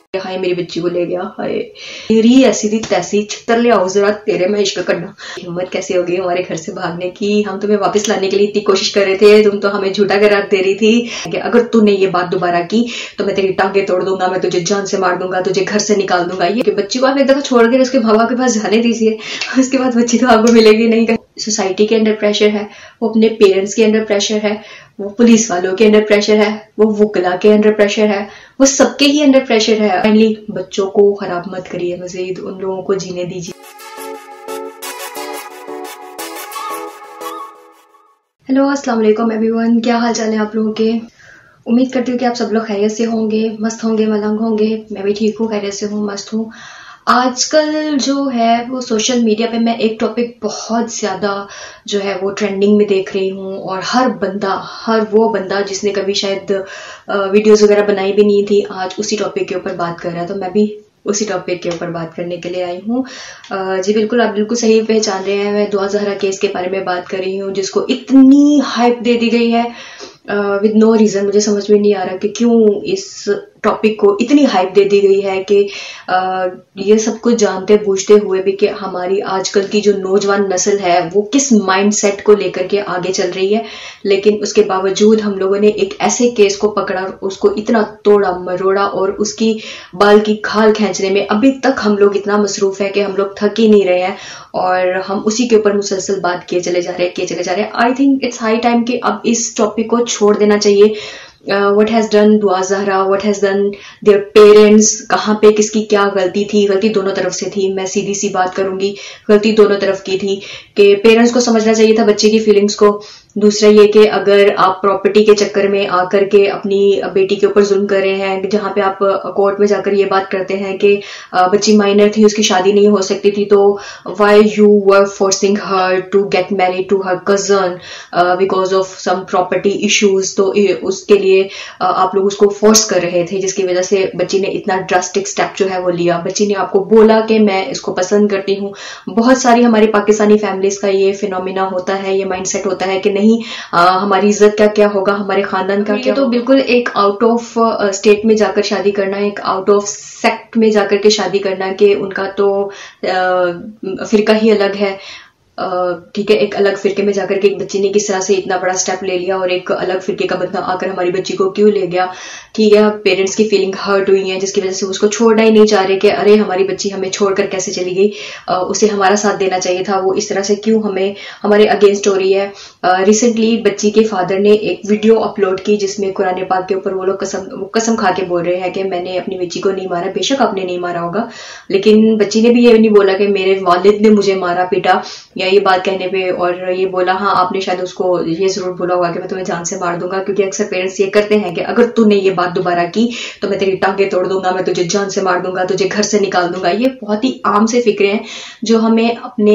हाय मेरी बच्ची को ले गया, हाय तेरी ऐसी थी तैसी, छितर ले आओ जरा, तेरे में इश्क करना। हिम्मत कैसे हो गई हमारे घर से भागने की? हम तुम्हें वापस लाने के लिए इतनी कोशिश कर रहे थे, तुम तो हमें झूठा करार दे रही थी कि अगर तूने ये बात दोबारा की तो मैं तेरी टांगे तोड़ दूंगा, मैं तुझे जान से मार दूंगा, तुझे घर से निकाल दूंगा। ये बच्ची को आप एक दफा छोड़ कर उसके बाबा के पास जाने दीजिए, उसके बाद बच्ची तो आपको मिलेगी नहीं। सोसाइटी के अंडर प्रेशर है, वो अपने पेरेंट्स के अंडर प्रेशर है, वो पुलिस वालों के अंडर प्रेशर है, वो वुकला के अंडर प्रेशर है, वो सबके ही अंडर प्रेशर है। फाइनली बच्चों को खराब मत करिए, मजीद उन लोगों को जीने दीजिए। हेलो अस्सलाम वालेकुम एवरीवन, क्या हाल चाल है आप लोगों के? उम्मीद करती हूँ कि आप सब लोग खैरियत से होंगे, मस्त होंगे, मलंग होंगे। मैं भी ठीक हूँ, खैरियत से हूँ, मस्त हूँ। आजकल जो है वो सोशल मीडिया पे मैं एक टॉपिक बहुत ज्यादा जो है वो ट्रेंडिंग में देख रही हूँ, और हर वो बंदा जिसने कभी शायद वीडियोस वगैरह बनाई भी नहीं थी, आज उसी टॉपिक के ऊपर बात कर रहा है। तो मैं भी उसी टॉपिक के ऊपर बात करने के लिए आई हूँ। जी बिल्कुल, आप बिल्कुल सही पहचान रहे हैं। मैं दुआ ज़हरा केस के बारे में बात कर रही हूँ, जिसको इतनी हाइप दे दी गई है विद नो रीजन। मुझे समझ में नहीं आ रहा कि क्यों इस टॉपिक को इतनी हाइप दे दी गई है कि ये सब कुछ जानते बूझते हुए भी कि हमारी आजकल की जो नौजवान नस्ल है वो किस माइंडसेट को लेकर के आगे चल रही है। लेकिन उसके बावजूद हम लोगों ने एक ऐसे केस को पकड़ा, उसको इतना तोड़ा मरोड़ा, और उसकी बाल की खाल खींचने में अभी तक हम लोग इतना मसरूफ है कि हम लोग थक ही नहीं रहे हैं, और हम उसी के ऊपर मुसलसल बात किए चले जा रहे हैं। I think it's high time कि अब इस टॉपिक को छोड़ देना चाहिए। what has done दुआ Zahra, what has done their parents, कहाँ पे किसकी क्या गलती थी? गलती दोनों तरफ से थी, मैं सीधी सी बात करूंगी, गलती दोनों तरफ की थी। कि पेरेंट्स को समझना चाहिए था बच्चे की फीलिंग्स को। दूसरा ये कि अगर आप प्रॉपर्टी के चक्कर में आकर के अपनी बेटी के ऊपर जुल्म कर रहे हैं, जहां पे आप कोर्ट में जाकर ये बात करते हैं कि बच्ची माइनर थी, उसकी शादी नहीं हो सकती थी, तो why you were forcing her to get married to her cousin because of some property issues. तो उसके लिए आप लोग उसको फोर्स कर रहे थे, जिसकी वजह से बच्ची ने इतना ड्रास्टिक स्टेप जो है वो लिया। बच्ची ने आपको बोला कि मैं इसको पसंद करती हूँ। बहुत सारी हमारी पाकिस्तानी फैमिलीज का ये फिनोमिना होता है, ये माइंडसेट होता है कि नहीं हमारी इज्जत का क्या होगा, हमारे खानदान का क्या। तो बिल्कुल एक आउट ऑफ स्टेट में जाकर शादी करना, एक आउट ऑफ सेक्ट में जाकर के शादी करना, कि उनका तो फिरका ही अलग है। ठीक है, एक अलग फिरके में जाकर के एक बच्ची ने किस तरह से इतना बड़ा स्टेप ले लिया, और एक अलग फिरके का बंदा आकर हमारी बच्ची को क्यों ले गया। ठीक है, पेरेंट्स की फीलिंग हर्ट हुई है, जिसकी वजह से उसको छोड़ना ही नहीं चाह रहे कि अरे हमारी बच्ची हमें छोड़कर कैसे चली गई, उसे हमारा साथ देना चाहिए था, वो इस तरह से क्यों हमें हमारे अगेंस्ट हो रही है। रिसेंटली बच्ची के फादर ने एक वीडियो अपलोड की जिसमें कुरान पाक के ऊपर वो लोग कसम खा के बोल रहे हैं कि मैंने अपनी बच्ची को नहीं मारा। बेशक आपने नहीं मारा होगा, लेकिन बच्ची ने भी ये नहीं बोला कि मेरे वालिद ने मुझे मारा पीटा, या ये बात कहने पे और ये बोला। हाँ, आपने शायद उसको ये जरूर बोला होगा कि मैं तुम्हें जान से मार दूंगा, क्योंकि अक्सर पेरेंट्स ये करते हैं कि अगर तूने ये बात दोबारा की तो मैं तेरी टांगे तोड़ दूंगा, मैं तुझे जान से मार दूंगा, तुझे घर से निकाल दूंगा। ये बहुत ही आम से फिक्रे हैं जो हमें अपने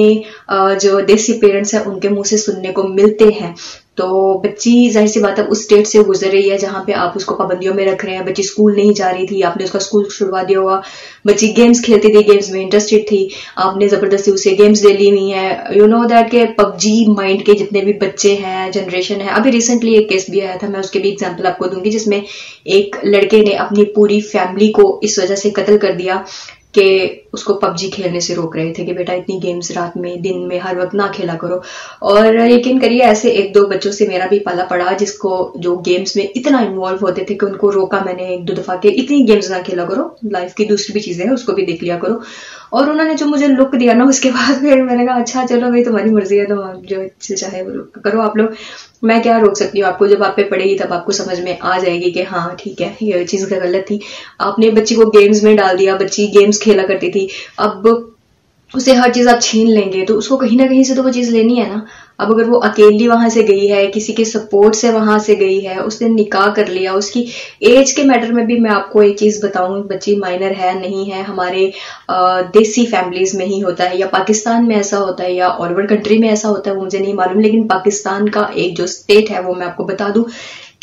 जो देसी पेरेंट्स हैं उनके मुंह से सुनने को मिलते हैं। तो बच्ची जाहिर सी बात है उस स्टेट से गुजर रही है जहां पे आप उसको पाबंदियों में रख रहे हैं। बच्ची स्कूल नहीं जा रही थी, आपने उसका स्कूल छुड़वा दिया हुआ। बच्ची गेम्स खेलती थी, गेम्स में इंटरेस्टेड थी, आपने जबरदस्ती उसे गेम्स दे ली हुई है। यू नो दैट के पबजी माइंड के जितने भी बच्चे हैं, जनरेशन है। अभी रिसेंटली एक केस भी आया था, मैं उसके भी एग्जाम्पल आपको दूंगी, जिसमें एक लड़के ने अपनी पूरी फैमिली को इस वजह से कत्ल कर दिया कि उसको पबजी खेलने से रोक रहे थे कि बेटा इतनी गेम्स रात में दिन में हर वक्त ना खेला करो। और यकीन करिए ऐसे एक दो बच्चों से मेरा भी पाला पड़ा, जिसको जो गेम्स में इतना इन्वॉल्व होते थे कि उनको रोका मैंने एक दो दफा के इतनी गेम्स ना खेला करो, लाइफ की दूसरी भी चीजें हैं उसको भी देख लिया करो। और उन्होंने जो मुझे लुक दिया ना, उसके बाद फिर मैंने कहा अच्छा चलो भाई तुम्हारी मर्जी है, तो जो चाहे वो करो आप लोग, मैं क्या रोक सकती हूँ आपको। जब आप पे पड़ेगी तब आपको समझ में आ जाएगी कि हाँ ठीक है ये चीज गलत थी। आपने बच्ची को गेम्स में डाल दिया, बच्ची गेम्स खेला करती थी, अब उसे हर चीज आप छीन लेंगे तो उसको कहीं ना कहीं से तो वो चीज लेनी है ना। अब अगर वो अकेली वहां से गई है, किसी के सपोर्ट से वहां से गई है, उसने निकाह कर लिया, उसकी एज के मैटर में भी मैं आपको एक चीज बताऊं, बच्ची माइनर है नहीं है, हमारे देसी फैमिलीज में ही होता है, या पाकिस्तान में ऐसा होता है, या ऑल ओवर कंट्री में ऐसा होता है, वो मुझे नहीं मालूम। लेकिन पाकिस्तान का एक जो स्टेट है वो मैं आपको बता दूं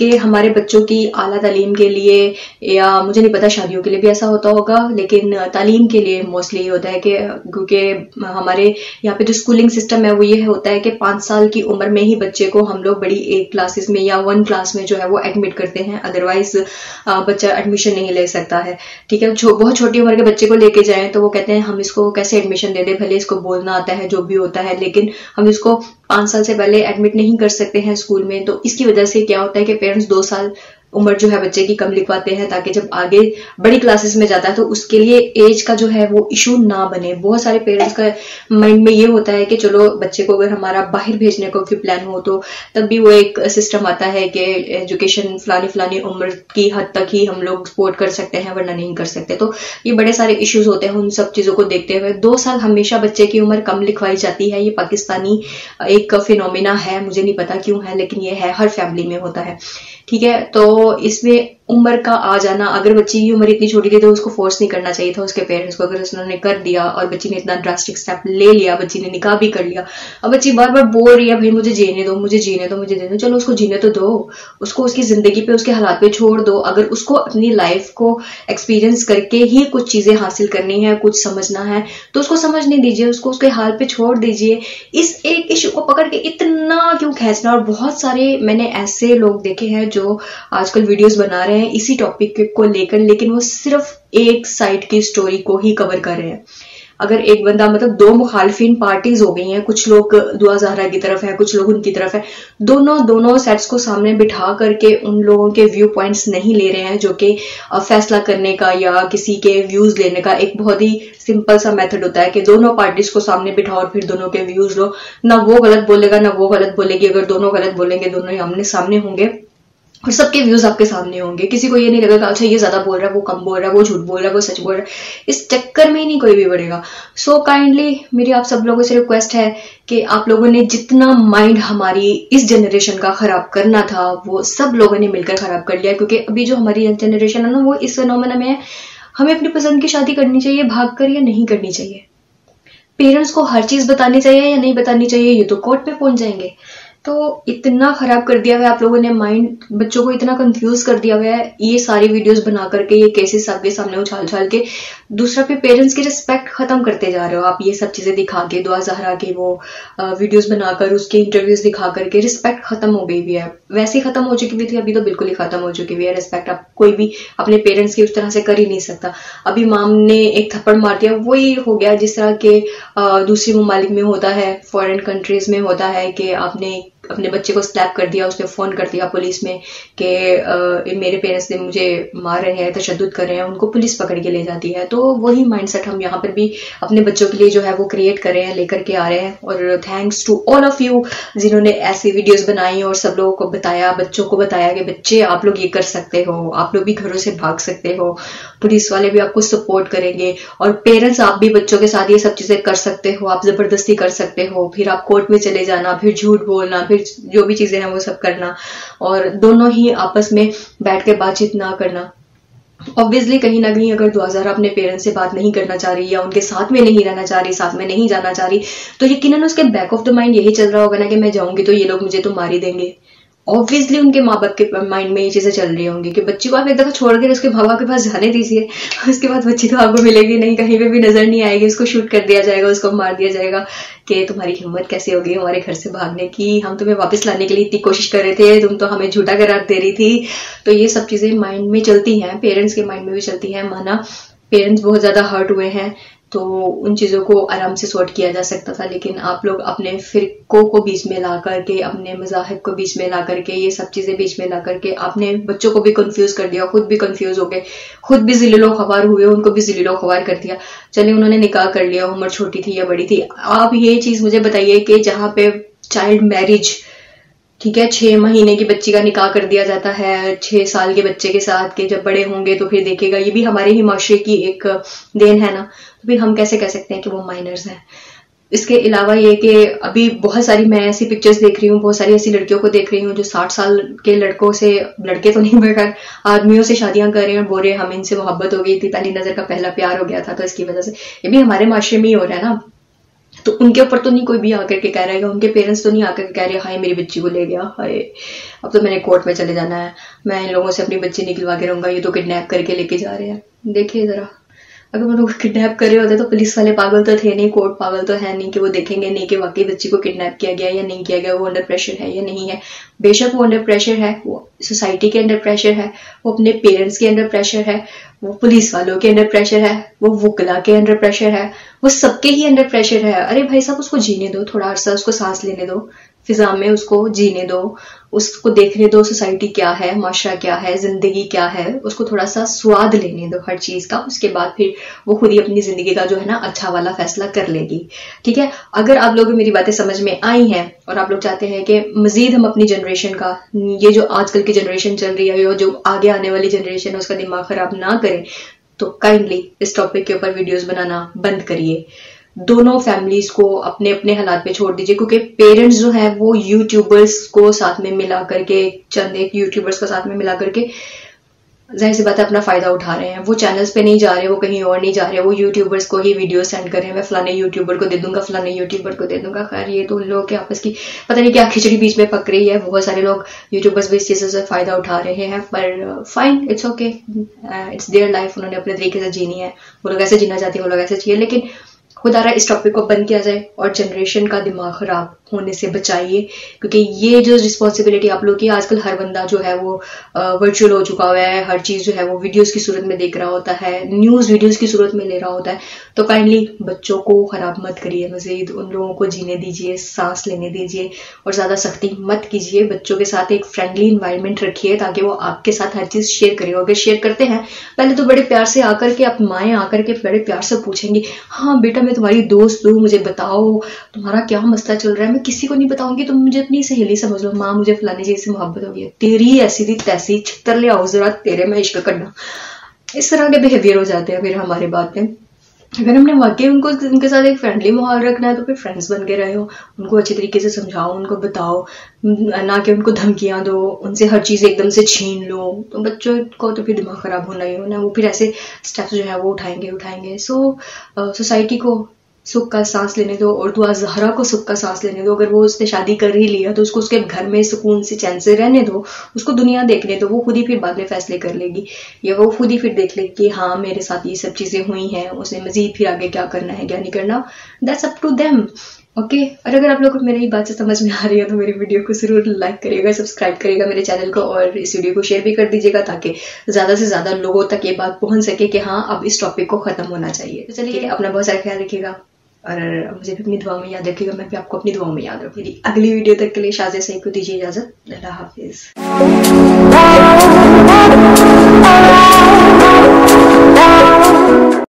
कि हमारे बच्चों की आला तालीम के लिए, या मुझे नहीं पता शादियों के लिए भी ऐसा होता होगा, लेकिन तालीम के लिए मोस्टली ये होता है कि क्योंकि हमारे यहाँ पे जो स्कूलिंग सिस्टम है वो ये होता है कि 5 साल की उम्र में ही बच्चे को हम लोग बड़ी 8 क्लासेस में या 1 क्लास में जो है वो एडमिट करते हैं, अदरवाइज बच्चा एडमिशन नहीं ले सकता है। ठीक है, बहुत छोटी उम्र के बच्चे को लेके जाएं तो वो कहते हैं हम इसको कैसे एडमिशन दे दें, भले इसको बोलना आता है जो भी होता है, लेकिन हम इसको 5 साल से पहले एडमिट नहीं कर सकते हैं स्कूल में। तो इसकी वजह से क्या होता है कि पेरेंट्स 2 साल उम्र जो है बच्चे की कम लिखवाते हैं, ताकि जब आगे बड़ी क्लासेस में जाता है तो उसके लिए एज का जो है वो इशू ना बने। बहुत सारे पेरेंट्स का माइंड में ये होता है कि चलो बच्चे को अगर हमारा बाहर भेजने को भी प्लान हो तो तब भी वो एक सिस्टम आता है कि एजुकेशन फलानी उम्र की हद तक ही हम लोग सपोर्ट कर सकते हैं, वरना नहीं कर सकते। तो ये बड़े सारे इश्यूज होते हैं। उन सब चीजों को देखते हुए 2 साल हमेशा बच्चे की उम्र कम लिखवाई जाती है। ये पाकिस्तानी एक फिनोमिना है, मुझे नहीं पता क्यों है, लेकिन ये है, हर फैमिली में होता है। ठीक है, तो इसमें उम्र का आ जाना, अगर बच्ची की उम्र इतनी छोटी थी तो उसको फोर्स नहीं करना चाहिए था उसके पेरेंट्स को। अगर उसने कर दिया और बच्ची ने इतना ड्रास्टिक स्टेप ले लिया, बच्ची ने निकाह भी कर लिया, अब बच्ची बार बार बोल रही है भाई मुझे जीने दो, मुझे जीने दो, मुझे जीने दो, चलो उसको जीने तो दो, उसको उसकी जिंदगी पे उसके हालात पे छोड़ दो। अगर उसको अपनी लाइफ को एक्सपीरियंस करके ही कुछ चीजें हासिल करनी है, कुछ समझना है, तो उसको समझने दीजिए, उसको उसके हाल पे छोड़ दीजिए। इस एक इशू को पकड़ के इतना क्यों खींचना। और बहुत सारे मैंने ऐसे लोग देखे हैं जो आजकल वीडियोस बना रहे हैं इसी टॉपिक को लेकर, लेकिन वो सिर्फ एक साइड की स्टोरी को ही कवर कर रहे हैं। अगर एक बंदा, मतलब 2 मुखालफिन पार्टीज हो गई हैं, कुछ लोग दुआ ज़हरा की तरफ है, कुछ लोग उनकी तरफ है, दोनों सेट्स को सामने बिठा करके उन लोगों के व्यू पॉइंट्स नहीं ले रहे हैं, जो कि फैसला करने का या किसी के व्यूज लेने का एक बहुत ही सिंपल सा मेथड होता है कि दोनों पार्टीज को सामने बिठाओ और फिर दोनों के व्यूज लो। ना वो गलत बोलेगा ना वो गलत बोलेगी। अगर दोनों गलत बोलेंगे, दोनों ही आमने सामने होंगे और सबके व्यूज आपके सामने होंगे। किसी को ये नहीं लगेगा अच्छा ये ज्यादा बोल रहा है, वो कम बोल रहा है, वो झूठ बोल रहा है, वो सच बोल रहा है। इस चक्कर में ही नहीं कोई भी बढ़ेगा। सो काइंडली मेरी आप सब लोगों से रिक्वेस्ट है कि आप लोगों ने जितना माइंड हमारी इस जनरेशन का खराब करना था वो सब लोगों ने मिलकर खराब कर लिया। क्योंकि अभी जो हमारी जनरेशन है ना, वो इस फिनोमेना में है, हमें अपनी पसंद की शादी करनी चाहिए भागकर या नहीं करनी चाहिए। पेरेंट्स को हर चीज बतानी चाहिए या नहीं बतानी चाहिए, ये तो कोर्ट पे पहुंच जाएंगे। तो इतना खराब कर दिया हुआ है आप लोगों ने माइंड, बच्चों को इतना कंफ्यूज कर दिया हुआ है ये सारी वीडियोस बना करके, ये केसेस आपके सामने उछाल के। दूसरा पे पेरेंट्स की रिस्पेक्ट खत्म करते जा रहे हो आप, ये सब चीजें दिखा के, दुआ ज़हरा के वो वीडियोस बनाकर, उसके इंटरव्यूज दिखा करके रिस्पेक्ट खत्म हो गई भी है। वैसे ही खत्म हो चुकी भी थी, अभी तो बिल्कुल ही खत्म हो चुकी भी है रिस्पेक्ट। अब कोई भी अपने पेरेंट्स की उस तरह से कर ही नहीं सकता। अभी माम ने एक थप्पड़ मार दिया, वही हो गया जिस तरह के दूसरी ममालिक में होता है, फॉरेन कंट्रीज में होता है कि आपने अपने बच्चे को स्लैप कर दिया, उसने फोन कर दिया पुलिस में कि मेरे पेरेंट्स ने मुझे मार रहे हैं, तशद्दुद कर रहे हैं, उनको पुलिस पकड़ के ले जाती है। तो वही माइंडसेट हम यहाँ पर भी अपने बच्चों के लिए जो है वो क्रिएट कर रहे हैं, लेकर के आ रहे हैं। और thanks to all of you जिन्होंने ऐसी वीडियोस बनाई और सब लोगों को बताया, बच्चों को बताया कि बच्चे आप लोग ये कर सकते हो, आप लोग भी घरों से भाग सकते हो, पुलिस वाले भी आपको सपोर्ट करेंगे, और पेरेंट्स आप भी बच्चों के साथ ये सब चीजें कर सकते हो, आप जबरदस्ती कर सकते हो, फिर आप कोर्ट में चले जाना, फिर झूठ बोलना, फिर जो भी चीजें हैं वो सब करना, और दोनों ही आपस में बैठ के बातचीत ना करना। ऑब्वियसली कहीं ना कहीं अगर दुआ ज़हरा अपने पेरेंट्स से बात नहीं करना चाह रही या उनके साथ में नहीं रहना चाह रही, साथ में नहीं जाना चाह रही, तो यकीनन उसके बैक ऑफ द माइंड यही चल रहा होगा ना कि मैं जाऊंगी तो ये लोग मुझे तो मार ही देंगे। ऑब्वियसली उनके माँ बाप के माइंड में ये चीजें चल रही होंगी कि बच्ची को आप एक दफा छोड़ के उसके माँ बाप के पास जाने दीजिए, उसके बाद बच्ची तो आपको मिलेगी नहीं, कहीं पे भी नजर नहीं आएगी, उसको शूट कर दिया जाएगा, उसको मार दिया जाएगा कि तुम्हारी हिम्मत कैसे होगी हमारे घर से भागने की, हम तुम्हें वापस लाने के लिए इतनी कोशिश कर रहे थे, तुम तो हमें झूठा करार दे रही थी। तो ये सब चीजें माइंड में चलती हैं, पेरेंट्स के माइंड में भी चलती हैं। माना पेरेंट्स बहुत ज्यादा हर्ट हुए हैं तो उन चीजों को आराम से सॉर्ट किया जा सकता था, लेकिन आप लोग अपने फिरकों को बीच में ला करके, अपने मजाहिब को बीच में ला करके, ये सब चीजें बीच में ला करके आपने बच्चों को भी कंफ्यूज कर दिया, खुद भी कंफ्यूज हो गए, खुद भी जिलीलो ख्वार हुए, उनको भी जिलीलो ख्वार कर दिया। चलिए उन्होंने निकाह कर लिया, उम्र छोटी थी या बड़ी थी। आप ये चीज मुझे बताइए कि जहां पे चाइल्ड मैरिज, ठीक है, 6 महीने की बच्ची का निकाह कर दिया जाता है 6 साल के बच्चे के साथ, के जब बड़े होंगे तो फिर देखेगा, ये भी हमारे ही माशरे की एक देन है ना, तो फिर हम कैसे कह सकते हैं कि वो माइनर्स हैं। इसके अलावा ये कि अभी बहुत सारी मैं ऐसी पिक्चर्स देख रही हूँ, बहुत सारी ऐसी लड़कियों को देख रही हूँ जो 60 साल के लड़कों से, लड़के तो नहीं मगर आदमियों से शादियां कर रहे हैं और बोल रहे हैं हम इनसे मोहब्बत हो गई थी, पहली नजर का पहला प्यार हो गया था, तो इसकी वजह से ये भी हमारे माशरे में ही हो रहा है ना। तो उनके ऊपर तो नहीं कोई भी आकर के कह रहा है, उनके पेरेंट्स तो नहीं आकर के कह रहे हाय मेरी बच्ची को ले गया, हाय अब तो मैंने कोर्ट में चले जाना है, मैं इन लोगों से अपनी बच्ची निकलवा के रहूंगा, ये तो किडनैप करके लेके जा रहे हैं। देखिए जरा, अगर वो लोग किडनैप कर रहे होते तो पुलिस वाले पागल तो थे नहीं, कोर्ट पागल तो है नहीं कि वो देखेंगे नहीं कि वाकई बच्ची को किडनैप किया गया या नहीं किया गया, वो अंडर प्रेशर है या नहीं है। बेशक वो अंडर प्रेशर है, वो सोसाइटी के अंडर प्रेशर है, वो अपने पेरेंट्स के अंडर प्रेशर है, वो पुलिस वालों के अंडर प्रेशर है, वो वुकला के अंडर प्रेशर है, वो सबके ही अंडर प्रेशर है। अरे भाई साहब, उसको जीने दो, थोड़ा अरसा उसको सांस लेने दो, फिजा में उसको जीने दो, उसको देखने दो सोसाइटी क्या है, माशरा क्या है, जिंदगी क्या है, उसको थोड़ा सा स्वाद लेने दो हर चीज का। उसके बाद फिर वो खुद ही अपनी जिंदगी का जो है ना अच्छा वाला फैसला कर लेगी। ठीक है, अगर आप लोगों को मेरी बातें समझ में आई हैं और आप लोग चाहते हैं कि मजीद हम अपनी जनरेशन का, ये जो आजकल की जनरेशन चल रही है, जो आगे आने वाली जनरेशन है, उसका दिमाग खराब ना करें, तो काइंडली इस टॉपिक के ऊपर वीडियोस बनाना बंद करिए। दोनों फैमिलीज को अपने अपने हालात पे छोड़ दीजिए, क्योंकि पेरेंट्स जो है वो यूट्यूबर्स को साथ में मिला करके, चंद एक यूट्यूबर्स को साथ में मिला करके जाहिर सी बात है अपना फायदा उठा रहे हैं। वो चैनल्स पे नहीं जा रहे, वो कहीं और नहीं जा रहे, वो यूट्यूबर्स को ही वीडियो सेंड कर रहे हैं, मैं फलाने यूट्यूबर को दे दूंगा, फलाने यूट्यूबर को दे दूंगा। खैर ये तो उन लोगों के आपस की पता नहीं क्या खिचड़ी बीच में पक रही है, बहुत सारे लोग यूट्यूबर्स भी इस चीजों से फायदा उठा रहे हैं, पर fine, it's okay, it's their life, उन्होंने अपने तरीके से जीनी है, वो लोग ऐसे जीना चाहते हैं, वो लोग ऐसे चाहिए। लेकिन खुदा रहा इस टॉपिक को बंद किया जाए और जनरेशन का दिमाग खराब होने से बचाइए, क्योंकि ये जो रिस्पॉन्सिबिलिटी आप लोग की, आजकल हर बंदा जो है वो वर्चुअल हो चुका हुआ है, हर चीज जो है वो वीडियोस की सूरत में देख रहा होता है, न्यूज वीडियोस की सूरत में ले रहा होता है। तो काइंडली बच्चों को खराब मत करिए, मजीद उन लोगों को जीने दीजिए, सांस लेने दीजिए और ज्यादा सख्ती मत कीजिए। बच्चों के साथ एक फ्रेंडली इन्वायरमेंट रखिए ताकि वो आपके साथ हर चीज शेयर करें। अगर शेयर करते हैं पहले तो बड़े प्यार से आकर के, आप माएँ आकर के बड़े प्यार से पूछेंगी, हाँ बेटा मैं तुम्हारी दोस्त हूँ, मुझे बताओ तुम्हारा क्या मसला चल रहा है। मैं किसी को नहीं बताऊंगी, तुम मुझे अपनी सहेली समझ लो, माँ मुझे फलानी चीज से मोहब्बत हो गई है, तेरी ऐसी थी तैसी, छितर ले आओ जरा, तेरे में इश्क करना। इस तरह के बिहेवियर हो जाते हैं फिर हमारे बात में। अगर हमने वाकई उनके साथ एक फ्रेंडली माहौल रखना है तो फिर फ्रेंड्स बन के रहे हो, उनको अच्छी तरीके से समझाओ, उनको बताओ, ना कि उनको धमकियां दो, उनसे हर चीज एकदम से छीन लो। तो बच्चों को तो फिर दिमाग खराब होना ही होना, वो फिर ऐसे स्टेप्स जो है वो उठाएंगे। सो सोसाइटी को सुख का सांस लेने दो और दुआ ज़हरा को सुख का सांस लेने दो। अगर वो उसने शादी कर ही लिया तो उसको उसके घर में सुकून से चैन से रहने दो, उसको दुनिया देखने दो, वो खुद ही फिर बाद में फैसले कर लेगी, या वो खुद ही फिर देख लेगी कि हाँ मेरे साथ ये सब चीजें हुई हैं, उसे मजीद फिर आगे क्या करना है क्या नहीं करना, that's up to them. Okay, और अगर आप लोगों को मेरी बात से समझ में आ रही है तो मेरी वीडियो को जरूर लाइक करिएगा, सब्सक्राइब करिएगा मेरे चैनल को, और इस वीडियो को शेयर भी कर दीजिएगा ताकि ज्यादा से ज्यादा लोगों तक ये बात पहुंच सके कि हाँ अब इस टॉपिक को खत्म होना चाहिए। तो चलिए, अपना बहुत सारा ख्याल रखिएगा और मुझे भी अपनी दुआ में याद रखिएगा, मैं भी आपको अपनी दुआ में याद रखूंगी। अगली वीडियो तक के लिए शाज़िया सईद को दीजिए इजाजत। अल्लाह हाफिज।